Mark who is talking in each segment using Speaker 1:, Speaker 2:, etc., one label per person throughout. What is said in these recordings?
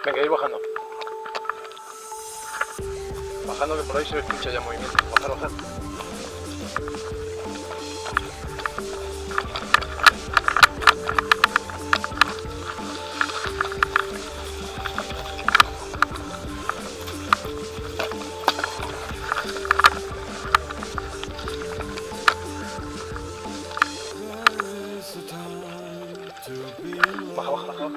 Speaker 1: Venga, ir bajando. Bajando, que por ahí se escucha ya movimiento. Bajar, bajar. Baja, baja, baja.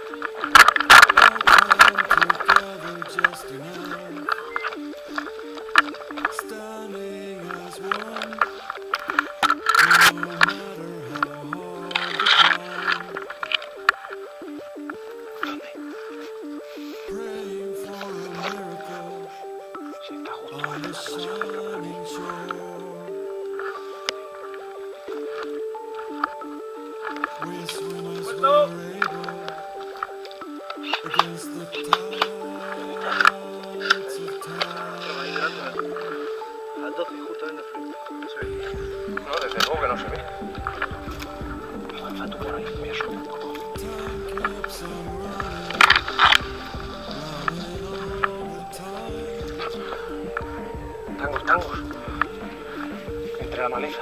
Speaker 1: Al 12, justamente frente. No se ve. No, desde luego que no se ve. Falta por ahí, me asumo un poco. Tangos, tangos. Entre la maleza.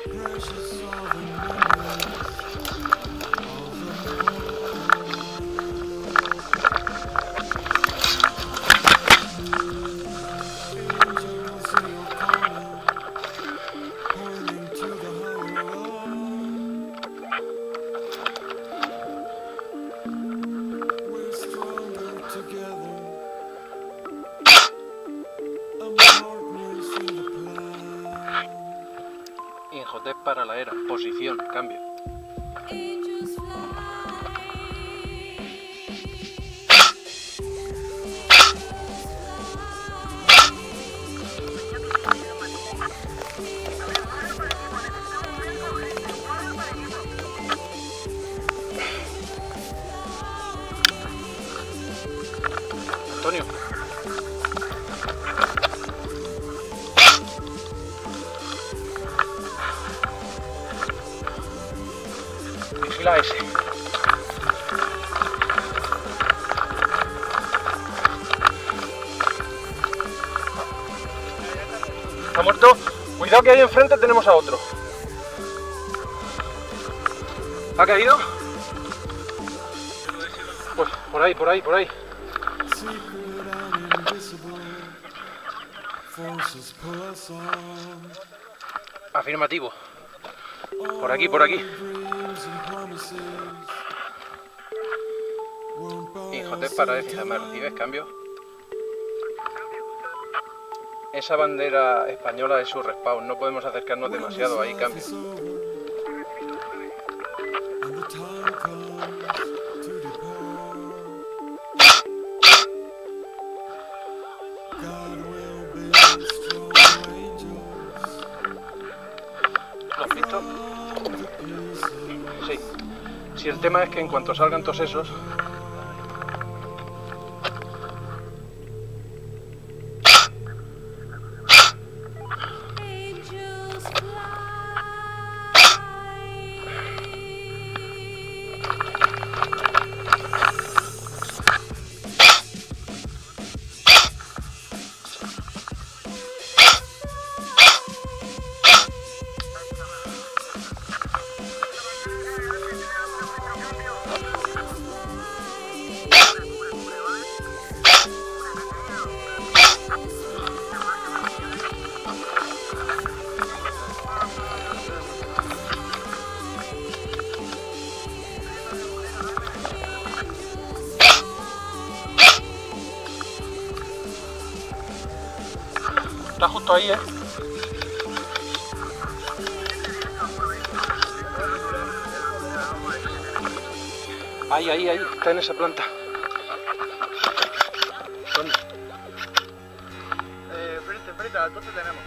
Speaker 1: Inhotep para la era, posición, cambio. Antonio. Vigila ese. ¿Está muerto? Cuidado que ahí enfrente tenemos a otro. ¿Ha caído? Pues por ahí, por ahí, por ahí. Afirmativo. Por aquí, por aquí. Inhotep para Écija, ¿me recibes? Cambio. Esa bandera española es su respawn, no podemos acercarnos demasiado ahí, cambio. ¿Lo has visto? Sí. Si el tema es que en cuanto salgan todos esos... Está justo ahí, ¿eh? Ahí, ahí, ahí. Está en esa planta. ¿Dónde? Frente, al 12 tenemos.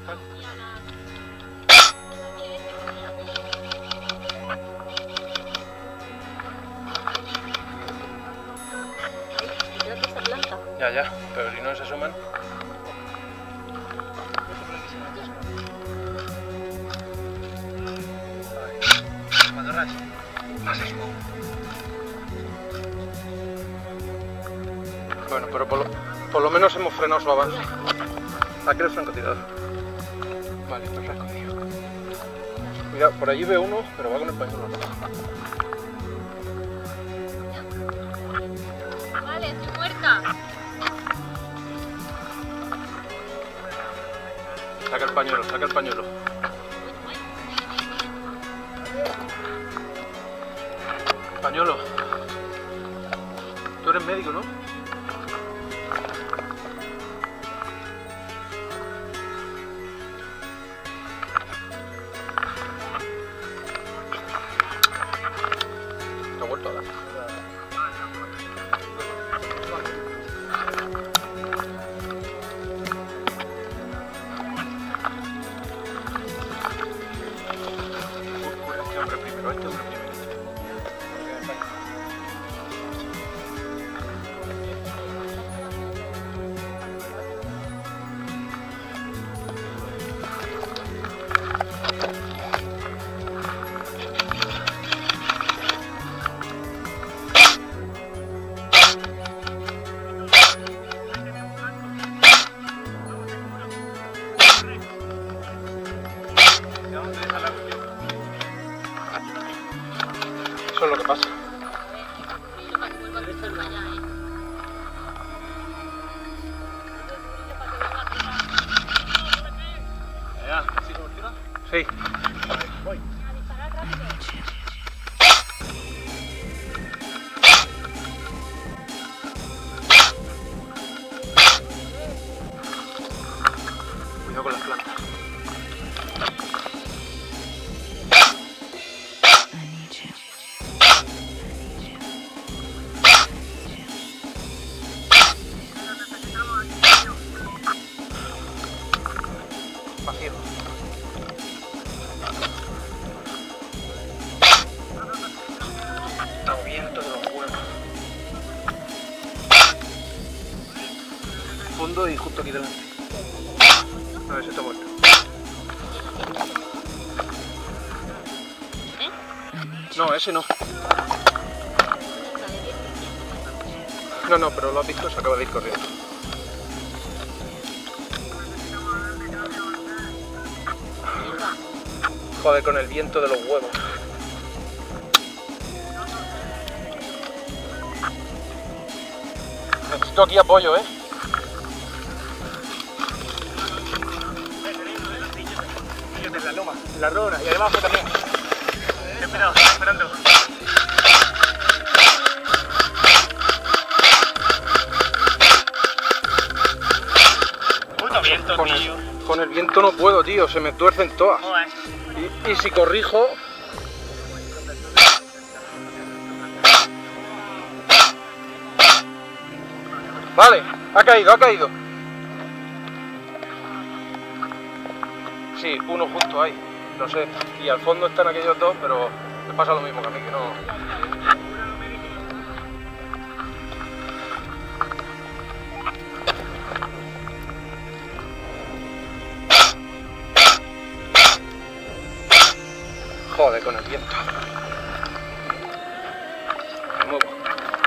Speaker 1: Ya, pero si no se asoman... Bueno, pero por lo menos hemos frenado su avance. Aquí el francotirador. Vale, esto es escondido. Cuidado, por allí veo uno, pero va con el pañuelo rojo.
Speaker 2: Vale, estoy muerta.
Speaker 1: Saca el pañuelo, saca el pañuelo. Pañuelo. Tú eres médico, ¿no? ¿Te ha vuelto a dar? Este hombre primero, este hombre primero. Eso es lo que pasa. Sí. Voy. Cuidado con las plantas. Vacío. Está viento de los huevos. Fondo y justo aquí delante. A ver si está muerto. No, ese no. No, pero lo has visto, se acaba de ir corriendo. Joder, con el viento de los huevos. Necesito aquí apoyo, ¿eh? En la loma, en la rona y abajo también. Estoy esperando. Puto viento, tío. Con el viento no puedo, tío, se me tuercen todas. Y si corrijo... Vale, ha caído. Sí, uno justo ahí, no sé. Y al fondo están aquellos dos, pero me pasa lo mismo que a mí, que no... Joder, con el viento. Me muevo.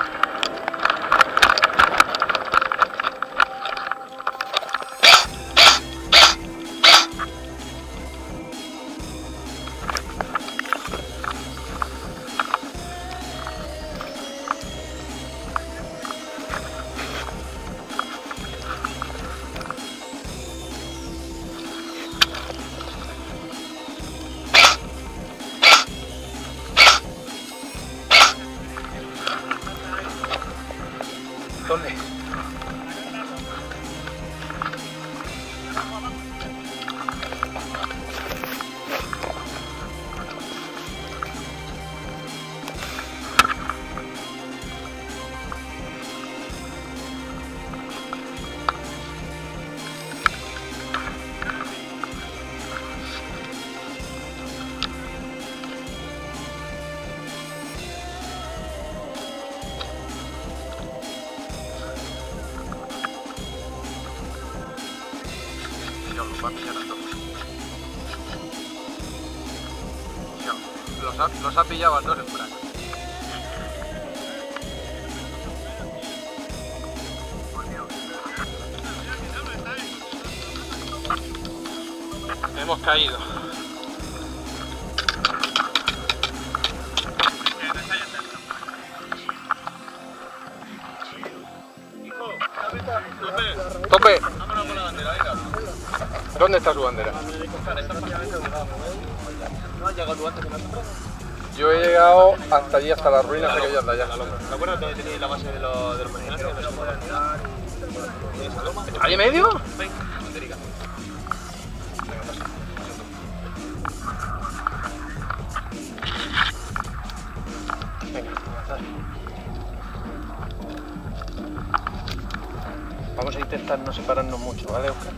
Speaker 1: ¿Dónde? Los va a pillar a todos. Los ha pillado a todos en plan. hemos caído. Tope.
Speaker 2: Vámonos con la bandera, venga.
Speaker 1: ¿Dónde está su bandera?
Speaker 2: ¿No has llegado tú antes que nosotros?
Speaker 1: Yo he llegado hasta allí, hasta las ruinas aquellas de allá.
Speaker 2: ¿Te acuerdas dónde tenéis la base de los mercenarios?
Speaker 1: ¿Ahí en medio?
Speaker 2: Venga, banderica.
Speaker 1: Venga, vamos a intentar no separarnos mucho, ¿vale, Oscar?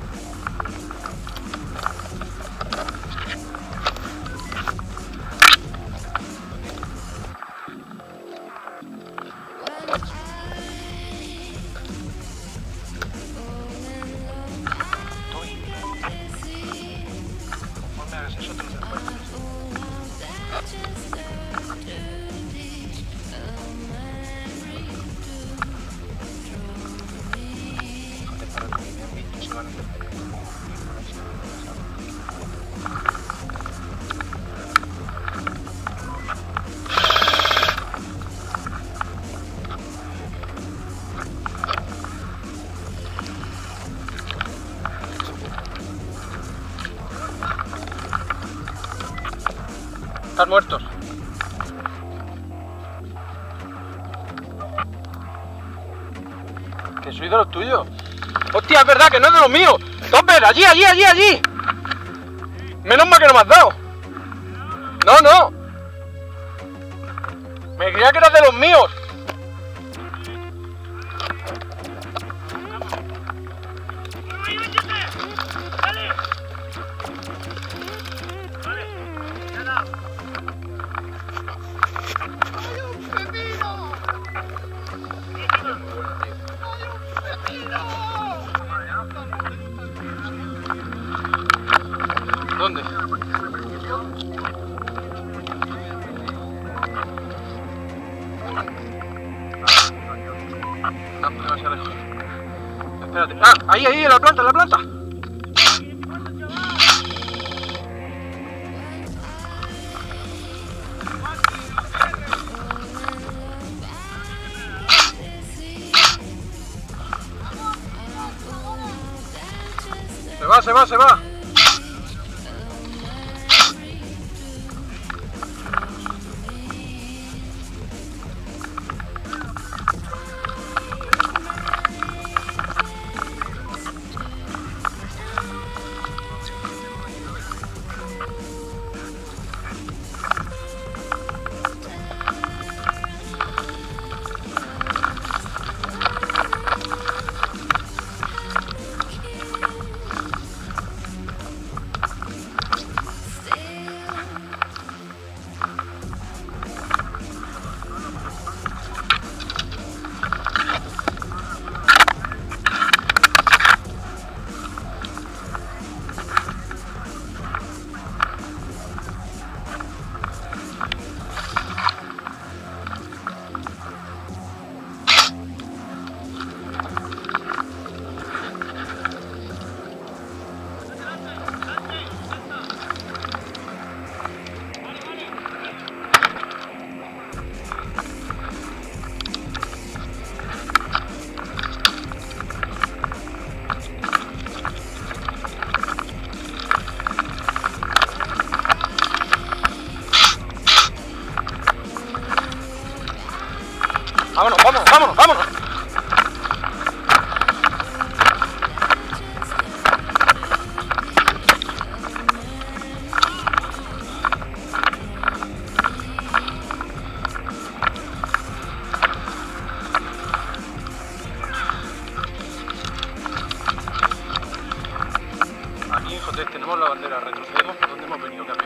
Speaker 1: Conforme hagas eso, te lo después. Están muertos. Que soy de los tuyos. Hostia, es verdad que no es de los míos. Topper, allí. Menos mal que no me has dado. No. Me creía que eras de los míos. ¿Dónde? No, demasiado lejos. Espérate. ¡Ah! Ahí, en la planta, Se va. Vámonos. Aquí, joder, tenemos la bandera, retrocedemos por donde hemos venido, cambio.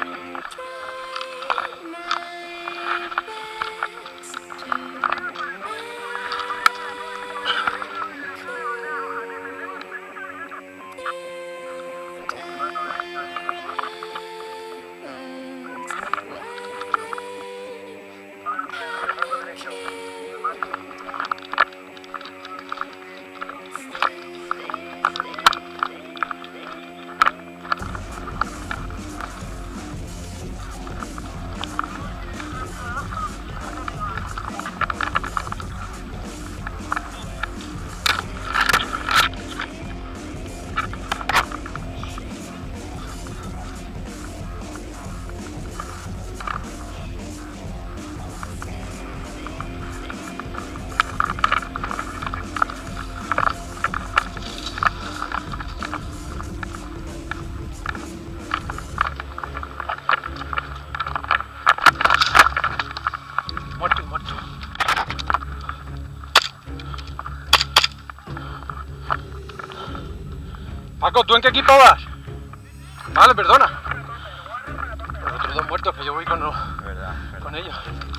Speaker 1: Paco, ¿tú en qué equipo vas? Vale, perdona. Los otros dos muertos que yo voy con ellos.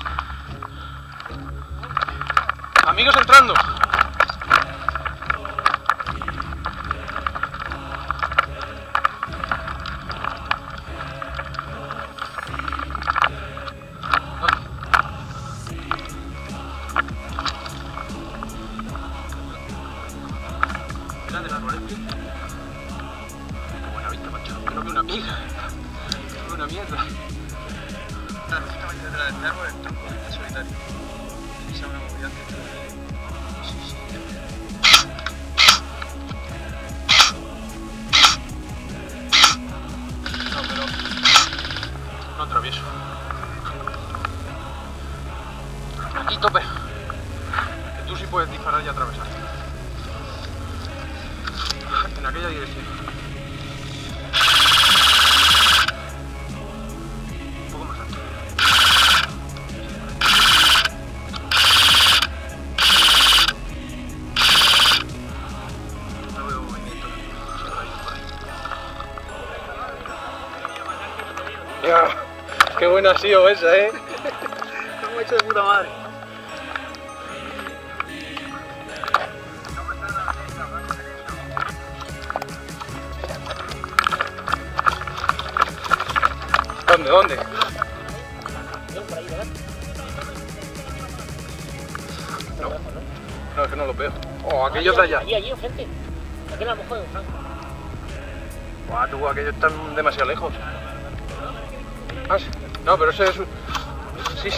Speaker 1: Amigos entrando. Mira del árbol este. Qué buena vista, macho. Creo que una piga. Una mierda.
Speaker 2: Justamente detrás de este árbol el tronco está solitario. Esa es una movida que...
Speaker 1: No, pero no atravieso. Aquí tope. Que tú sí puedes disparar y atravesar. En aquella dirección. Un poco más alto. No veo movimiento. Ya, qué buena ha sido esa,
Speaker 2: Lo hemos hecho de puta madre.
Speaker 1: ¿Dónde? No, es que no los veo. Oh, aquellos de allá.
Speaker 3: Allí enfrente. Aquí a lo mejor, Franco.
Speaker 1: Buah, tú, aquellos están demasiado lejos. Ah, sí. No, pero ese es... Sí.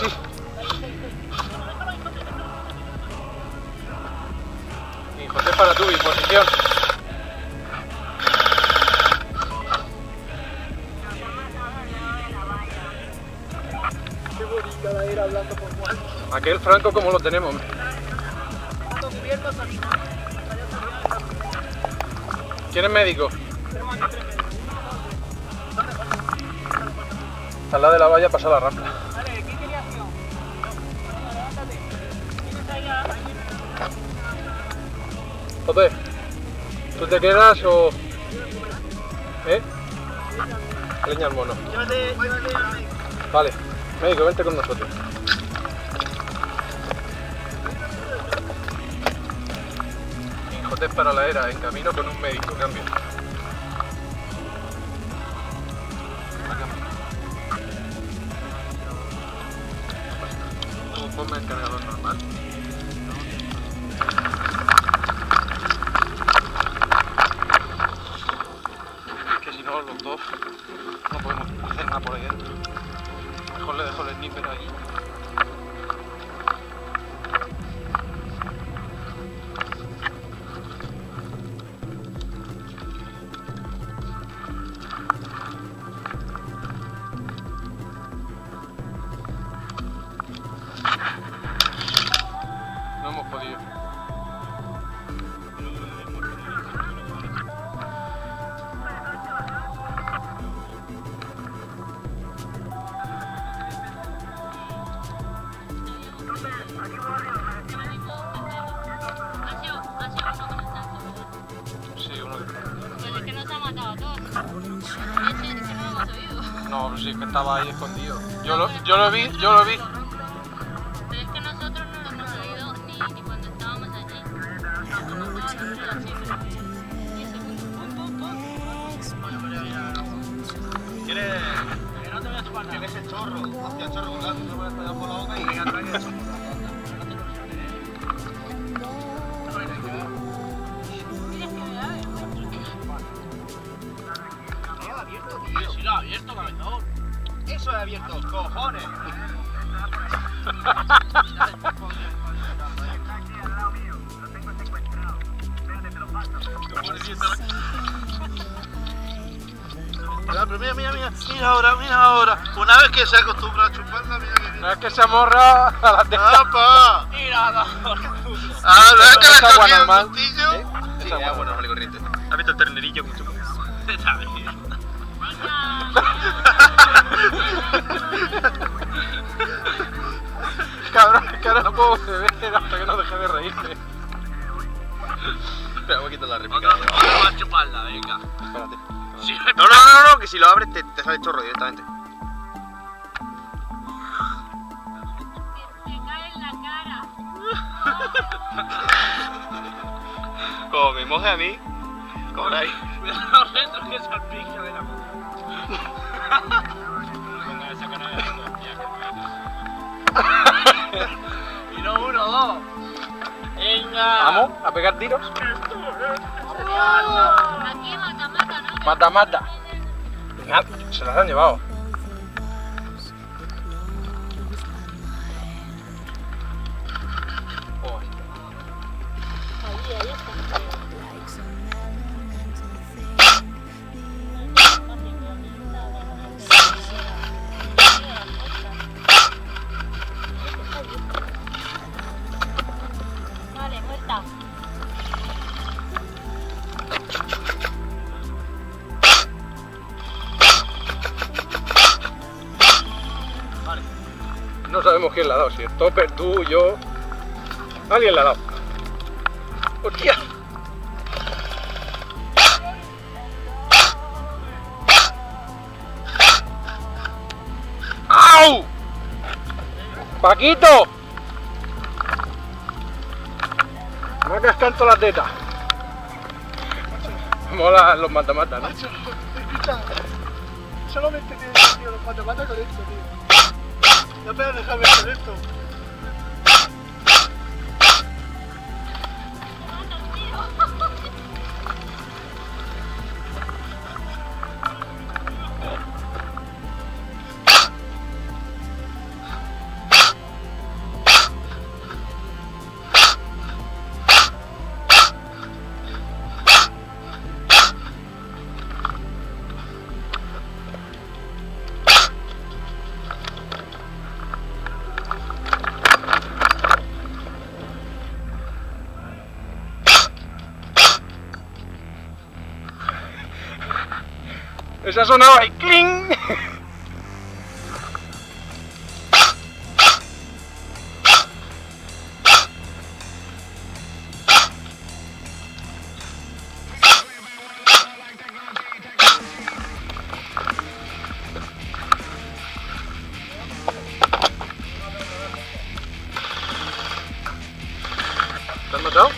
Speaker 1: Y José, para tu disposición.
Speaker 3: Qué bonita la era hablando por Juan.
Speaker 1: Aquel Franco, ¿cómo lo tenemos? ¿Quién es médico? Al lado de la valla pasa la rampla.
Speaker 3: Vale, ¿qué querías yo? Levántate. ¿Tienes ahí a...
Speaker 1: Joder, ¿tú te quedas o...? ¿Eh? Leña al mono.
Speaker 3: Llévate al médico.
Speaker 1: Vale, médico, vente con nosotros. Hijotes para la era, en camino con un médico, cambio. Tú ponme el cargador normal. Que si no, los dos no podemos hacer nada por ahí dentro. Mejor le dejo el sniper ahí. No hemos podido. Sí, uno de
Speaker 4: Pues es que no se ha matado a todos. Ese es que no lo hemos oído.
Speaker 1: No, sí, que estaba ahí escondido. Yo lo vi.
Speaker 4: Pero es que nosotros no lo hemos oído ni cuando estábamos allí. Y ese pum, pum, pum.
Speaker 2: ¿Quieres? Que no te voy a chupar. ¿Quieres el chorro? Hostia, el chorro, claro, tú me vas a pegar por la boca y venga, trae el chorro.
Speaker 3: Si lo ha abierto, cabezón.
Speaker 2: Eso es abierto, cojones. Pero mira ahora. Una vez que se acostumbra a chuparla, mira que
Speaker 1: No es que se amorra a la teta.
Speaker 2: ¡Apa!
Speaker 3: Mira, no.
Speaker 2: Ah, ¿no es que
Speaker 1: Es
Speaker 2: le
Speaker 1: agua
Speaker 2: cogí el
Speaker 1: normal.
Speaker 2: gustillo?
Speaker 1: ¿Eh?
Speaker 2: Sí,
Speaker 1: Es agua
Speaker 2: agua normal y corriente. ¿Has visto el ternerillo que chupa?
Speaker 1: Cabrón, es que ahora no puedo beber hasta que no deje de reírme.
Speaker 2: Espera, voy a quitar la réplica. No, va a chuparla, venga.
Speaker 1: Espérate.
Speaker 2: Sí, no, que si lo abres te sale chorro directamente.
Speaker 4: Te cae en la cara.
Speaker 2: Como me moje a mí, cobráis.
Speaker 3: Cuidado los retros que salpica de la moto. Con esa cara de y no uno, dos. Venga.
Speaker 1: Vamos a pegar tiros.
Speaker 4: Aquí mata, ¿no?
Speaker 1: Mata. Nada, se las han llevado.
Speaker 4: Ahí está. Vale, muerta.
Speaker 1: No sabemos quién la ha dado, si el Topper, tú, yo. Alguien la ha dado. ¡Hostia! ¡Au! ¡Paquito! Me ha cascado en todas las tetas. Mola los mata-mata, ¿no?
Speaker 3: Macho, escucha. Solamente tiene sentido los mata-mata con esto, tío. No puedes dejarme hacer esto.
Speaker 1: Esa sonaba ahí, ¡cling! ¿Te has matado?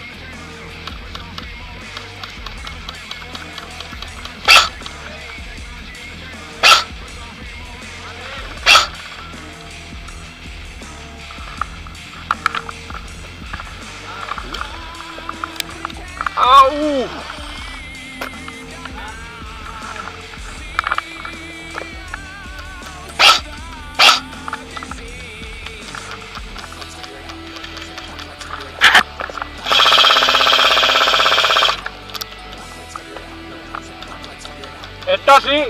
Speaker 1: ¡Au! ¡Esta sí!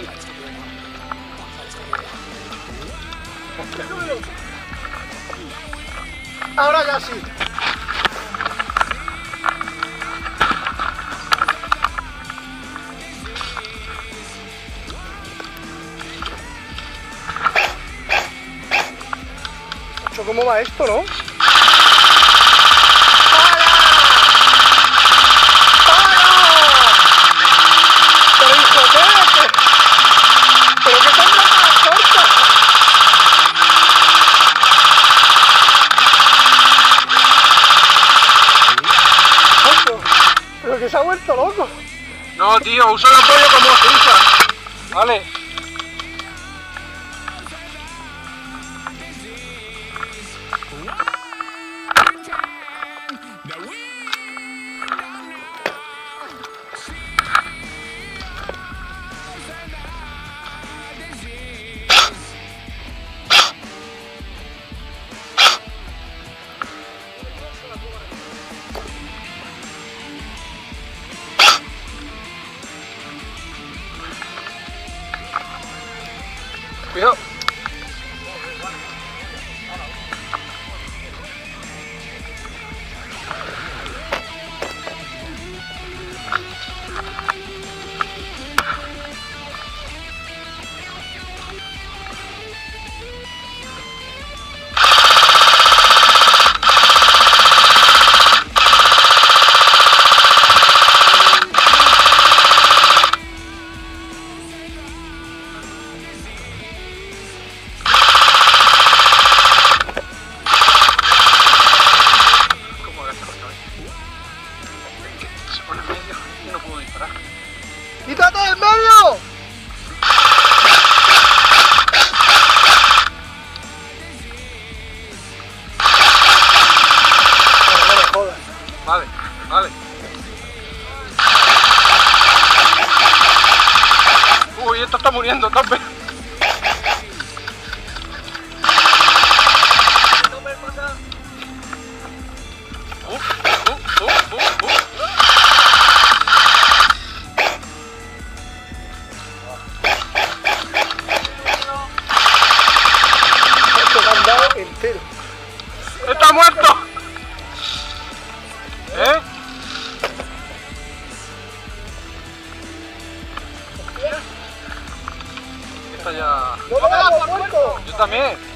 Speaker 3: Ahora ya sí.
Speaker 1: ¿Cómo va esto, no? ¡Pero hijo de! ¿Pero qué tan corta!
Speaker 3: Pero que se ha vuelto loco.
Speaker 1: No, tío, usa el apoyo como se usa. Vale. Cuidado. Se pone en medio y no puedo disparar.
Speaker 3: ¡Quítate del medio! No me jodas.
Speaker 1: Vale, vale. Uy, esto está muriendo, tope.
Speaker 3: Entero.
Speaker 1: ¡Está muerto! ¿Eh? Esta ya...
Speaker 3: ¡No me das por muerto!
Speaker 1: Yo también.